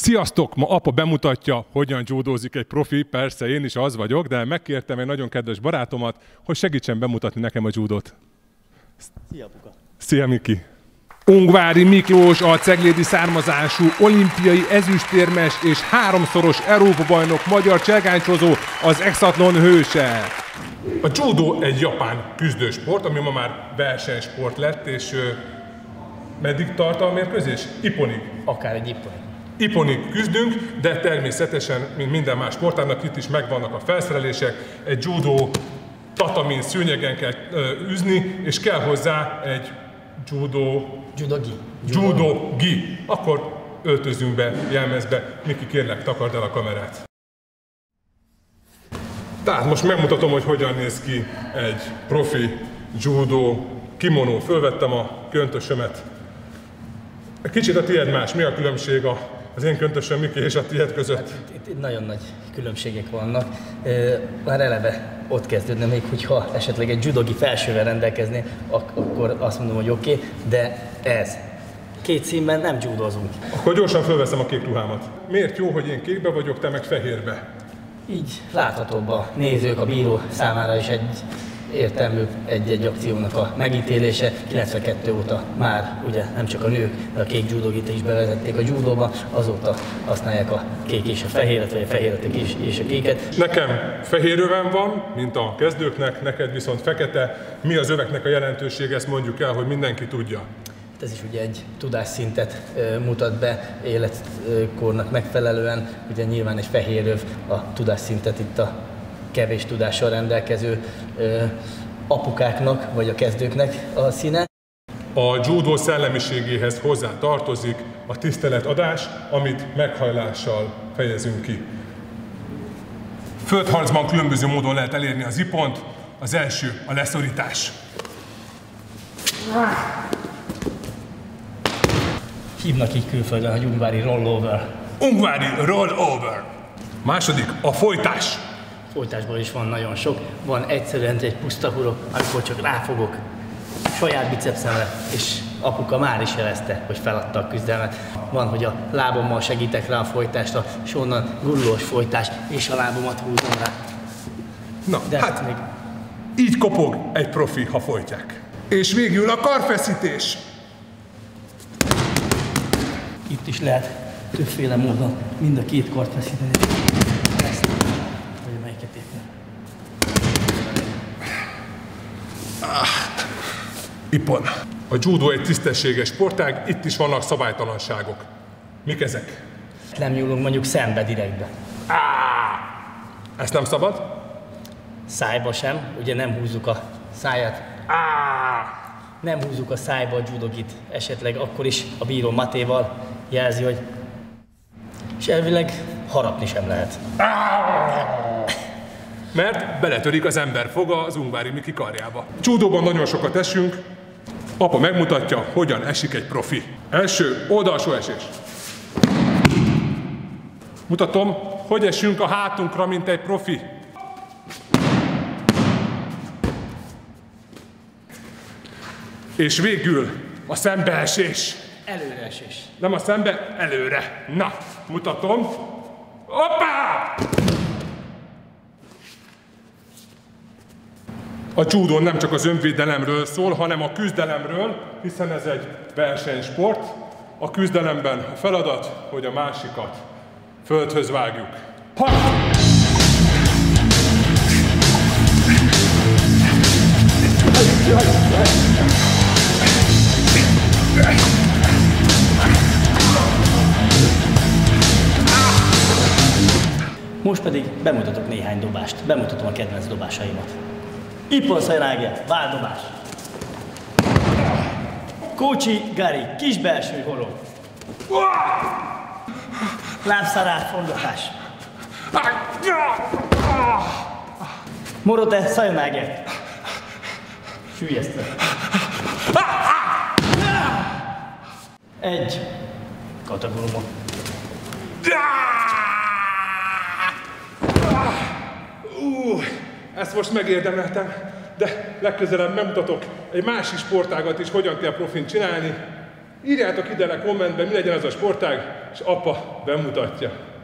Sziasztok! Ma apa bemutatja, hogyan judózik egy profi, persze én is az vagyok, de megkértem egy nagyon kedves barátomat, hogy segítsen bemutatni nekem a judót. Szia, apuka! Szia, Miki! Ungvári Miklós a ceglédi származású olimpiai ezüstérmes és 3-szoros Európa-bajnok magyar cselgáncsozó, az exatlon hőse. A judó egy japán küzdősport, ami ma már versenysport lett, és meddig tart a mérkőzés? Ipponig. Akár egy ipponig. Ipponig küzdünk, de természetesen, mint minden más sportágnak, itt is megvannak a felszerelések. Egy judó tatamin, szőnyegen kell üzni, és kell hozzá egy judogi. Akkor öltözzünk be, jelmezbe. Miki, kérlek, takard el a kamerát. Tehát most megmutatom, hogy hogyan néz ki egy profi judó kimonó. Fölvettem a köntösömet. Kicsit a tiéd más. Mi a különbség az én köntösöm, Miki, és a tiéd között? Hát, itt nagyon nagy különbségek vannak. Már eleve ott kezdődne, még hogyha esetleg egy judogi felsővel rendelkezné, akkor azt mondom, hogy oké, de ez. Két színben nem judozunk. Akkor gyorsan fölveszem a kék ruhámat. Miért jó, hogy én kékbe vagyok, te meg fehérbe? Így láthatóbb a nézők, a bíró számára is értelmű egy akciónak a megítélése. 92 óta már ugye nem csak a nők, de a kék judogit is bevezették a judóba, azóta használják a kék és a fehéret, vagy a fehéret és a kéket. Nekem fehér övem van, mint a kezdőknek, neked viszont fekete. Mi az öveknek a jelentősége, ezt mondjuk el, hogy mindenki tudja. Ez is ugye egy tudásszintet mutat be életkornak megfelelően. Ugye nyilván egy fehér öv a tudásszintet itt a kevés tudással rendelkező apukáknak, vagy a kezdőknek a színe. A judó szellemiségéhez hozzá tartozik a tiszteletadás, amit meghajlással fejezünk ki. Földharcban különböző módon lehet elérni az ippont. Az első a leszorítás. Hívnak így külföldön, hogy ungvári rollover. Ungvári rollover. Második a folytás. Folytásból is van nagyon sok. Van egyszerűen egy puszta hurok, amikor csak ráfogok saját bicepszemre, és apuka már is jelezte, hogy feladta a küzdelmet. Van, hogy a lábommal segítek rá a folytást, és onnan gurulós folytás, és a lábomat húzom rá. Na, de hát még így kopog egy profi, ha folytják. És végül a karfeszítés. Itt is lehet többféle módon mind a két kart feszíteni. Ezt, vagy melyiket éppen. Ippon. A judó egy tisztességes sportág, itt is vannak szabálytalanságok. Mik ezek? Nem nyúlunk mondjuk szembe direktbe. Ezt nem szabad? Szájba sem, ugye nem húzzuk a száját. Nem húzzuk a szájba a judogit, esetleg akkor is a bíró matéval jelzi, hogy... És elvileg harapni sem lehet. Mert beletörik az ember foga az ungvári Miki karjába. Judóban nagyon sokat esünk. Apa megmutatja, hogyan esik egy profi. Első oldalsó esés. Mutatom, hogy esünk a hátunkra, mint egy profi. És végül a szembeesés. Előreesés. Nem a szembe, előre. Na, mutatom. Hoppá! A judó nem csak az önvédelemről szól, hanem a küzdelemről, hiszen ez egy versenysport. A küzdelemben a feladat, hogy a másikat földhöz vágjuk. Most pedig bemutatok néhány dobást. Bemutatom a kedvenc dobásaimat. Ippon Sajanage, váldobás. Kócsi Gari, kis belső horog. Lábszarát forgatás. Morote Sajanage. Süllyesztve. Egy kataguruma. Ezt most megérdemeltem, de legközelebb megmutatok egy másik sportágat is, hogyan kell profin csinálni. Írjátok ide a kommentben, mi legyen az a sportág, és apa bemutatja.